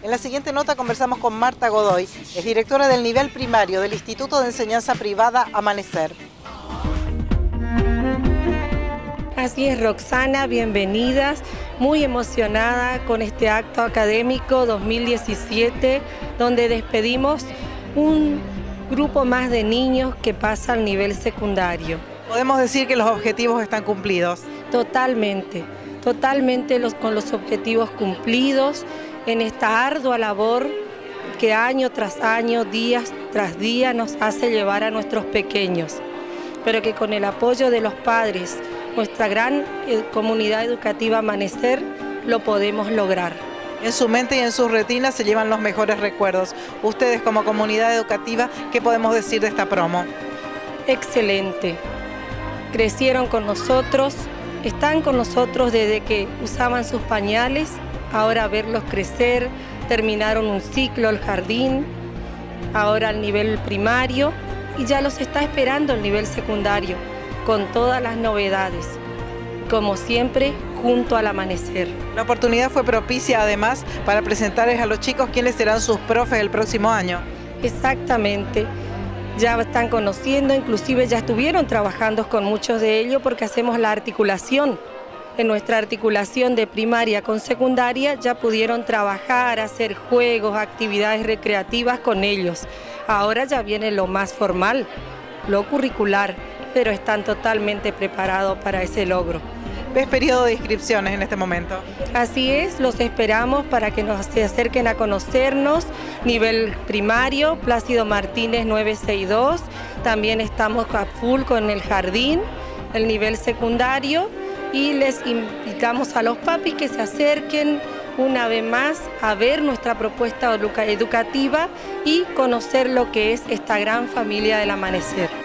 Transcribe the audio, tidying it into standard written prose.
En la siguiente nota conversamos con Marta Godoy, es directora del nivel primario del Instituto de Enseñanza Privada Amanecer. Así es, Roxana, bienvenidas. Muy emocionada con este acto académico 2017, donde despedimos un grupo más de niños que pasa al nivel secundario. ¿Podemos decir que los objetivos están cumplidos? Totalmente con los objetivos cumplidos en esta ardua labor que año tras año, día tras día nos hace llevar a nuestros pequeños, pero que con el apoyo de los padres, nuestra gran comunidad educativa Amanecer, lo podemos lograr. En su mente y en sus retinas se llevan los mejores recuerdos. Ustedes como comunidad educativa, ¿qué podemos decir de esta promo? Excelente. Crecieron con nosotros, están con nosotros desde que usaban sus pañales, ahora verlos crecer, terminaron un ciclo, el jardín, ahora al nivel primario y ya los está esperando el nivel secundario, con todas las novedades, como siempre, junto al amanecer. La oportunidad fue propicia además para presentarles a los chicos quiénes serán sus profes el próximo año. Exactamente, ya están conociendo, inclusive ya estuvieron trabajando con muchos de ellos porque hacemos la articulación. En nuestra articulación de primaria con secundaria ya pudieron trabajar, hacer juegos, actividades recreativas con ellos. Ahora ya viene lo más formal, lo curricular, pero están totalmente preparados para ese logro. ¿Ves periodo de inscripciones en este momento? Así es, los esperamos para que se acerquen a conocernos. Nivel primario, Plácido Martínez 962, también estamos a full con el jardín, el nivel secundario, y les invitamos a los papis que se acerquen una vez más a ver nuestra propuesta educativa y conocer lo que es esta gran familia del Amanecer.